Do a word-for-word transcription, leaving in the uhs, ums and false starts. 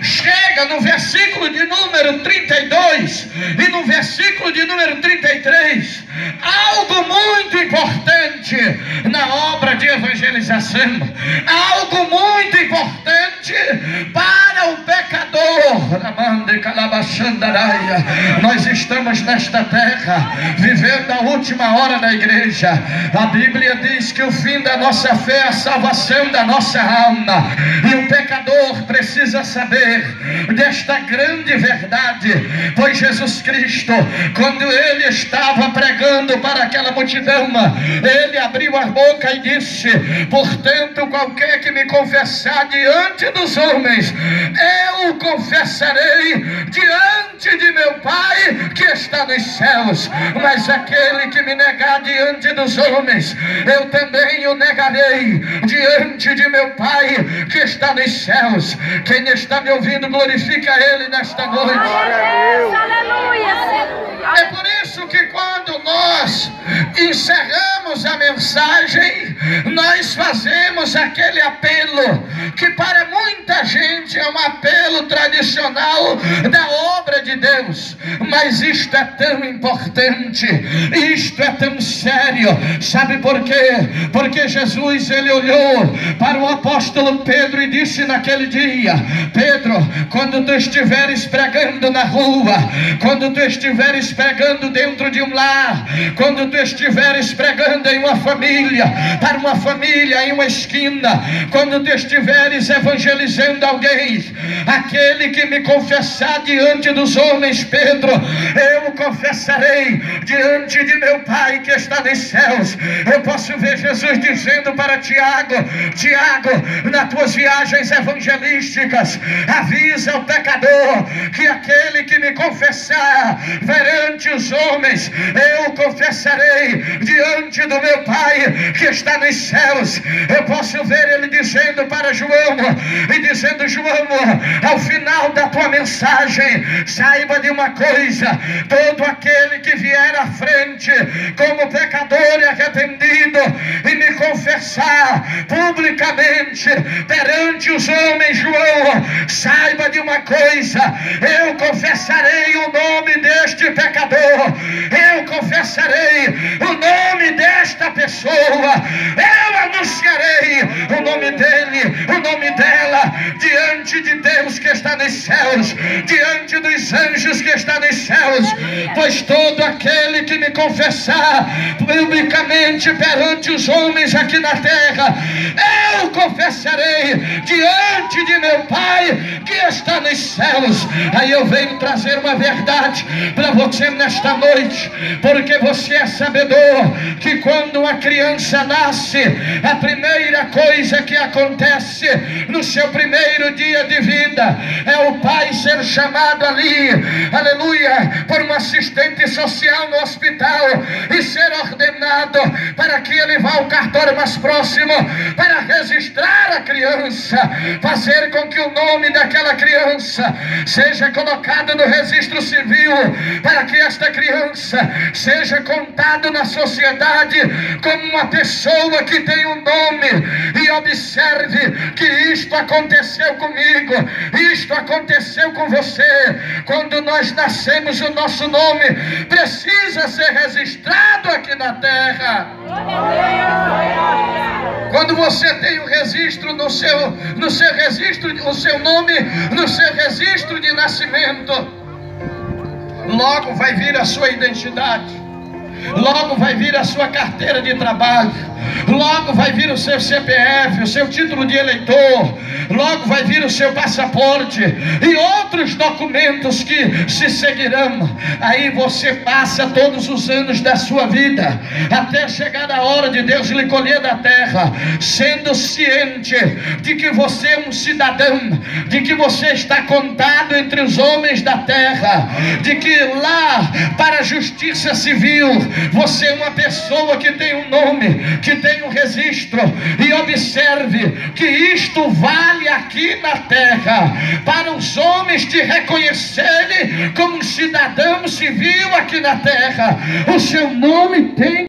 chega no versículo de número trinta e dois e no versículo de número trinta e três, algo muito importante na obra de evangelização, algo muito importante para o pecador. Nós estamos nesta terra vivendo a última hora da igreja. A Bíblia diz que o fim da nossa fé é a salvação da nossa alma, e o pecador precisa saber desta grande verdade, pois Jesus Cristo, quando ele estava pregando para aquela multidão, ele abriu a boca e disse: portanto, qualquer que me confessar diante dos homens, eu o confessarei diante de meu Pai que está nos céus. Mas aquele que me negar diante dos homens, eu também o negarei diante de meu Pai que está nos céus. Quem está me ouvindo, glorifica Ele nesta noite. É por isso que quando nós encerramos a mensagem, nós fazemos aquele apelo que para muita gente é um apelo tradicional da obra de Deus, mas isto é tão importante, isto é tão sério. Sabe por quê? Porque Jesus, ele olhou para o apóstolo Pedro e disse naquele dia: Pedro, quando tu estiveres pregando na rua, quando tu estiveres pregando dentro de um lar, quando tu estiveres pregando em uma família, para uma família em uma esquina, quando tu estiveres evangelizando alguém, aquele que me confessar diante dos homens, Pedro, eu o confessarei diante de meu Pai que está nos céus. Eu posso ver Jesus dizendo para Tiago: Tiago, nas tuas viagens evangelísticas, avisa o pecador que aquele que me confessar perante os homens, eu o confessarei diante do meu Pai que está nos céus. Eu posso ver ele dizendo para João, e dizendo: João, ao final da tua mensagem, saiba de uma coisa: todo aquele que vier à frente como pecador e arrependido e me confessar publicamente perante os homens, João, saiba de uma coisa: eu confessarei o nome deste pecador, eu confessarei o nome desta pessoa, eu anunciarei o nome dele, o nome dela, diante de Deus que está nos céus, diante dos anjos que está nos céus. Pois todo aquele que me confessar publicamente perante os homens aqui na terra, eu confessarei diante de meu Pai que está nos céus. Aí eu venho trazer uma verdade para você nesta noite, porque você é sabedor que quando uma criança nasce, a primeira coisa que acontece no seu primeiro dia de vida é o pai ser chamado ali, aleluia, por um assistente social no hospital e ser ordenado para que ele vá ao cartório mais próximo para registrar a criança, fazer com que o nome daquela criança seja colocado no registro civil, para que esta criança seja contada na sociedade como uma pessoa que tem um nome. E observe que isto aconteceu comigo, isto aconteceu com você. Quando nós nascemos, o nosso nome precisa ser registrado aqui na terra. Quando você tem o registro no seu, no seu registro, o seu nome no seu registro de nascimento, logo vai vir a sua identidade, logo vai vir a sua carteira de trabalho, logo vai vir o seu C P F, o seu título de eleitor, logo vai vir o seu passaporte e outros documentos que se seguirão. Aí você passa todos os anos da sua vida, até chegar a hora de Deus lhe colher da terra, sendo ciente de que você é um cidadão, de que você está contado entre os homens da terra, de que lá, para a justiça civil, você é uma pessoa que tem um nome, que tem um registro. E observe que isto vale aqui na terra, para os homens te reconhecerem como um cidadão civil aqui na terra. O seu nome tem